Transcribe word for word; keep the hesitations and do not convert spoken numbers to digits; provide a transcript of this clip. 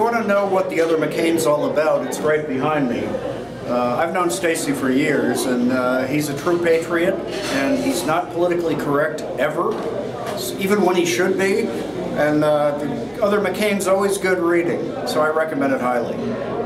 you want to know what The Other McCain's all about, it's right behind me. Uh, I've known Stacy for years, and uh, he's a true patriot, and he's not politically correct ever, even when he should be. And uh, The Other McCain's always good reading, so I recommend it highly.